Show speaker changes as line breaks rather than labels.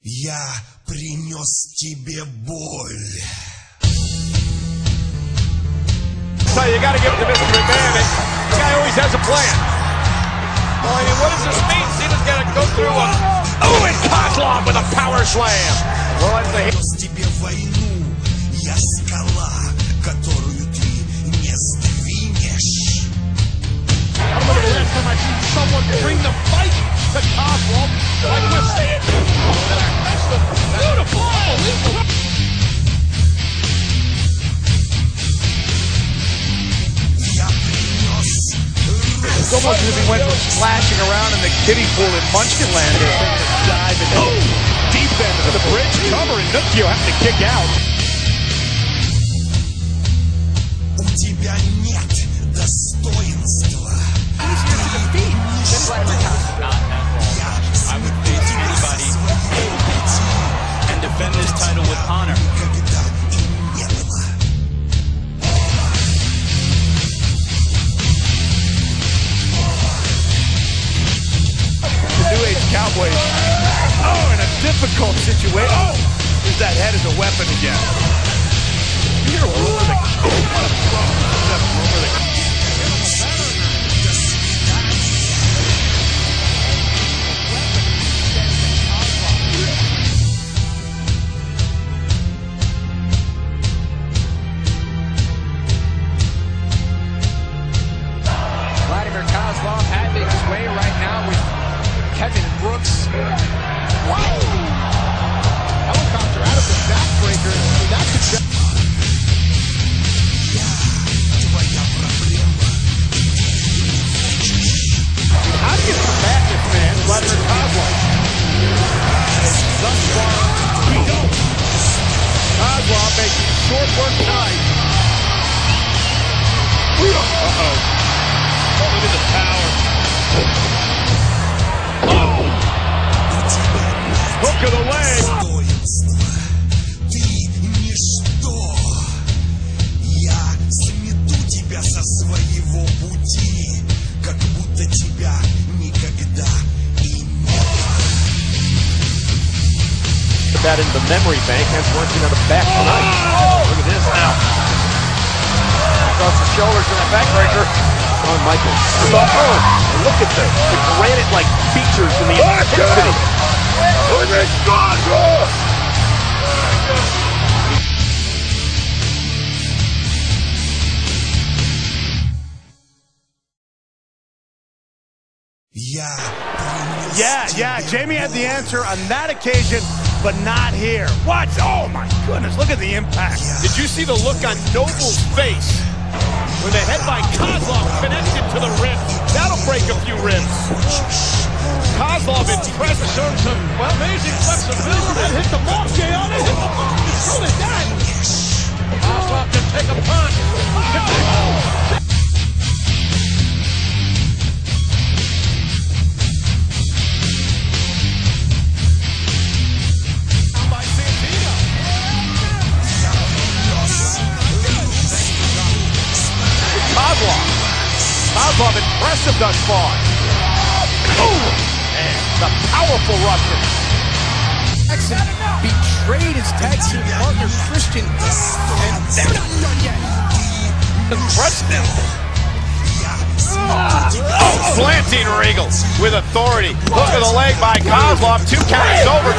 Я принес тебе боль.
So you got to give it to Mr. McMahon. The guy always has a plan. Well, I mean, what does this mean? Cena's got to go through a... Oh, and Kozlov with a power slam. Well, that's the hit.
Тебе войну, я скала, которую ты не сдвинешь.
I remember the last time I seen someone bring the fight to Kozlov like we're saying. Beautiful, unbelievable. It's almost as if he went from splashing around in the kiddie pool in Munchkinland here, taking a dive and deep end of the bridge cover, and Ezekiel having to kick out.
У тебя нет достоинства.
Easier to defeat than Vladimir Kozlov. Not at all. I would face anybody and defend this title with honor.
Cowboys. Oh, in a difficult situation. Oh, use that head as a weapon again. You hear a rumor that...
Vladimir Kozlov having his way right now with Kevin Brooks. Whoa! Helicopter out of the backbreaker. That could be...
How do you combat this man, Vladimir Kozlov? Thus far, we don't. Kozlov making short work tonight. Uh-oh. Look at the power. Hook of the leg.
Ты ничто. Я смету тебя со своего пути, как будто тебя никогда и не было.
Put that in the memory bank. That's working on the back tonight. Oh, look at this now. Across the shoulders in that backbreaker. Shawn Michaels. Oh, look at the granite-like features in the intensity. Yeah, Jamie had the answer on that occasion, but not here. What? Oh my goodness, look at the impact. Did you see the look on Noble's face when the head by Kozlov connected to the ribs? That'll break a few ribs. Kozlov impressed in terms of amazing flexibility. And hit the mark, Jay, on it. Hit the mark. He's good at that. Kozlov can take a punch. By Santino. Kozlov impressive thus far. And the powerful Russian.
Jackson betrayed his tag team partner Christian, and they're not done yet.
Impressive. Slanting Regal with authority. Look at the leg by Kozlov. 2 counts over.